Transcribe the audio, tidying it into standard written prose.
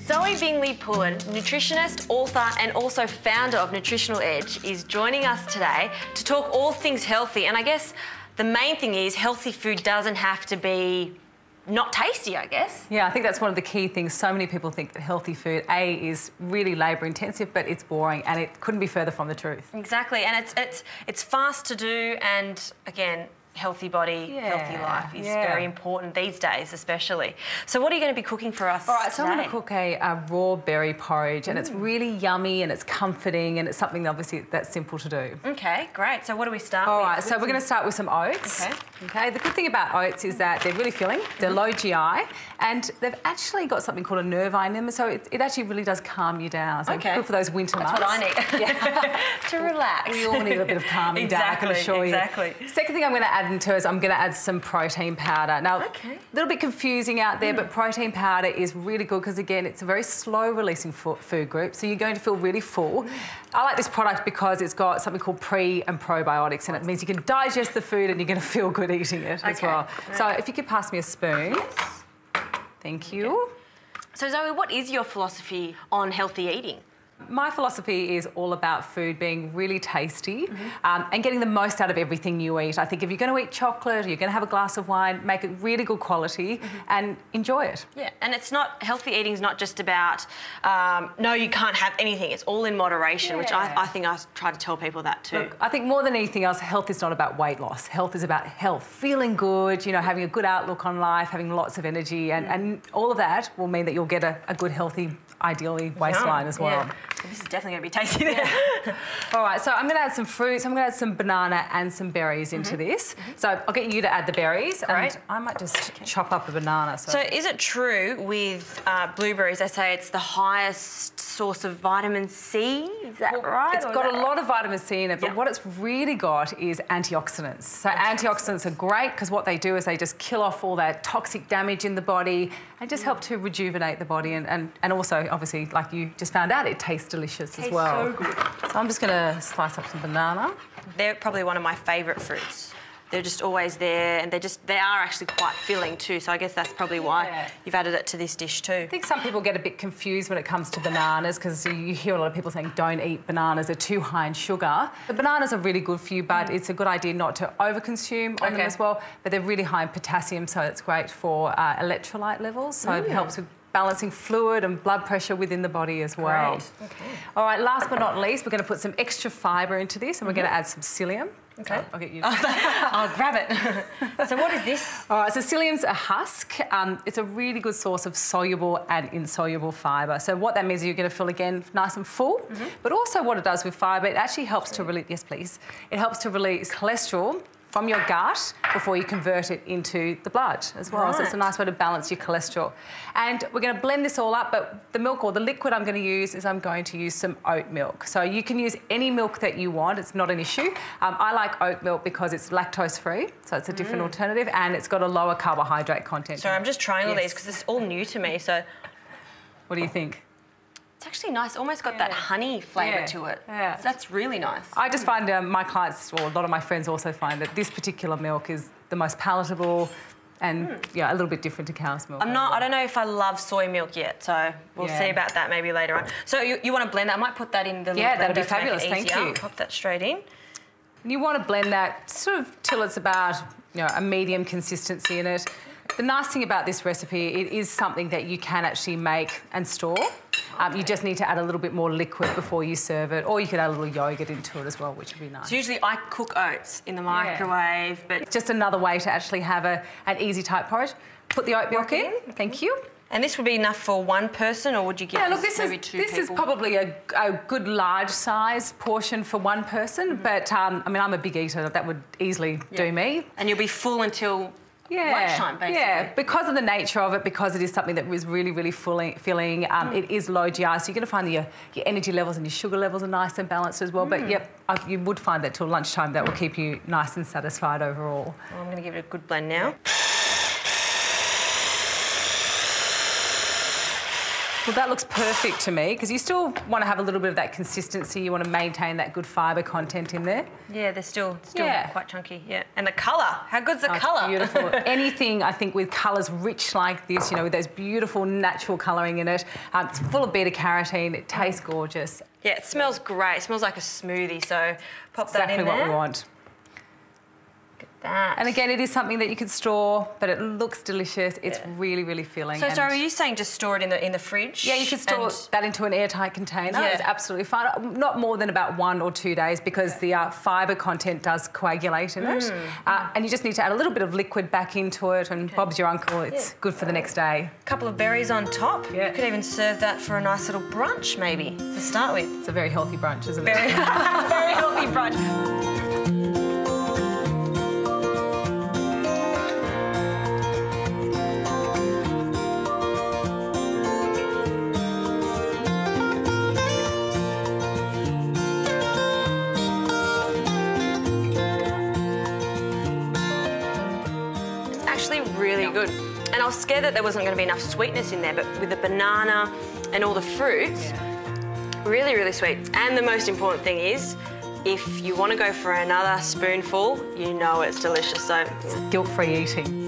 Zoe Bingley-Pullen, nutritionist, author and also founder of Nutritional Edge, is joining us today to talk all things healthy. And I guess the main thing is healthy food doesn't have to be not tasty, I guess. Yeah, I think that's one of the key things. So many people think that healthy food, A, is really labour intensive, but it's boring, and it couldn't be further from the truth. Exactly, and it's fast to do, and again, healthy body, healthy life is very important these days, especially. So what are you going to be cooking for us? All right, so today? I'm going to cook a raw berry porridge, and it's really yummy and it's comforting, and it's something that obviously that's simple to do. Okay, great. So what do we start with? All right, so we're going to start with some oats. Okay. The good thing about oats is that they're really filling, they're low GI, and they've actually got something called a nervine in them, so it actually really does calm you down. So good for those winter months. That's what I need. To relax. We all need a bit of calming down, I can assure you. Second thing I'm going to add into is I'm going to add some protein powder. Now, a little bit confusing out there, but protein powder is really good because, again, it's a very slow-releasing food group, so you're going to feel really full. I like this product because it's got something called pre- and probiotics, and it means you can digest the food and you're going to feel good eating it as well. So if you could pass me a spoon. Thank you. So, Zoe, what is your philosophy on healthy eating? My philosophy is all about food being really tasty and getting the most out of everything you eat. I think if you're going to eat chocolate, or you're going to have a glass of wine, make it really good quality and enjoy it. Yeah, and it's not, healthy eating is not just about, no, you can't have anything. It's all in moderation, which I think I try to tell people that too. Look, I think more than anything else, health is not about weight loss. Health is about health, feeling good, you know, having a good outlook on life, having lots of energy, and all of that will mean that you'll get a good, healthy, ideally, waistline as well. This is definitely going to be tasty then. All right, so I'm going to add some fruits. I'm going to add some banana and some berries into this. So I'll get you to add the berries. And I might just chop up a banana. So is it true with blueberries, they say it's the highest source of vitamin C? Is that right? It's got a lot of vitamin C in it, but what it's really got is antioxidants. So antioxidants are great because what they do is they just kill off all that toxic damage in the body and just help to rejuvenate the body and also, obviously, like you just found out, it tastes delicious as well. So good. So I'm just going to slice up some banana. They're probably one of my favourite fruits. They're just always there, and they are actually quite filling too, so I guess that's probably why you've added it to this dish too. I think some people get a bit confused when it comes to bananas because you hear a lot of people saying don't eat bananas, they're too high in sugar. The bananas are really good for you, but it's a good idea not to overconsume on them as well, but they're really high in potassium, so it's great for electrolyte levels, so it helps with balancing fluid and blood pressure within the body as well. All right, last but not least, we're going to put some extra fibre into this and we're going to add some psyllium. Okay. I'll get you. I'll grab it. So what is this? All right, so psyllium's a husk. It's a really good source of soluble and insoluble fibre. So what that means is you're going to feel, again, nice and full, but also what it does with fibre, it actually helps to release, it helps to release cholesterol from your gut before you convert it into the blood as well. So it's a nice way to balance your cholesterol. And we're going to blend this all up, but the milk or the liquid I'm going to use is I'm going to use some oat milk. So you can use any milk that you want. It's not an issue. I like oat milk because it's lactose-free, so it's a different alternative, and it's got a lower carbohydrate content. Sorry, I'm just trying all these because it's all new to me, so... What do you think? It's actually nice, almost got that honey flavour to it. So that's really nice. I just find my clients, or a lot of my friends also find that this particular milk is the most palatable and a little bit different to cow's milk. I don't know if I love soy milk yet, so we'll see about that maybe later on. So you want to blend that? I might put that in the little blender. That'd be fabulous, thank you. Pop that straight in. And you want to blend that sort of till it's about a medium consistency in it. The nice thing about this recipe, it is something that you can actually make and store. You just need to add a little bit more liquid before you serve it, or you could add a little yoghurt into it as well, which would be nice. So usually I cook oats in the microwave, but... It's just another way to actually have an easy type porridge. Put the oat milk in, thank you. And this would be enough for one person, or would you give maybe two people? This is probably a good large-sized portion for one person, but, I mean, I'm a big eater. That would easily do me. And you'll be full until... lunchtime, basically. Yeah, because of the nature of it, because it is something that is really, really filling, it is low GI, so you're going to find that your energy levels and your sugar levels are nice and balanced as well. But, you would find that till lunchtime that will keep you nice and satisfied overall. Well, I'm going to give it a good blend now. Well, that looks perfect to me because you still want to have a little bit of that consistency. You want to maintain that good fibre content in there. Yeah, they're still quite chunky. Yeah, and the colour. How good's the colour? Beautiful. Anything I think with colours rich like this, you know, with those beautiful natural colouring in it. It's full of beta carotene. It tastes gorgeous. Yeah, it smells great. It smells like a smoothie. So pop that in there. Exactly what we want. That. And again, it is something that you could store, but it looks delicious. It's really, really filling. So, sorry, were you saying just store it in the fridge? Yeah, you could store that into an airtight container. Yeah. It's absolutely fine. Not more than about 1 or 2 days because the fibre content does coagulate in it. And you just need to add a little bit of liquid back into it and Bob's your uncle. It's good for the next day. A couple of berries on top. Yeah. You could even serve that for a nice little brunch maybe to start with. It's a very healthy brunch, isn't it? Very healthy brunch. Actually really good. And I was scared that there wasn't going to be enough sweetness in there, but with the banana and all the fruits, really, really sweet. And the most important thing is, if you want to go for another spoonful, you know it's delicious. So guilt-free eating.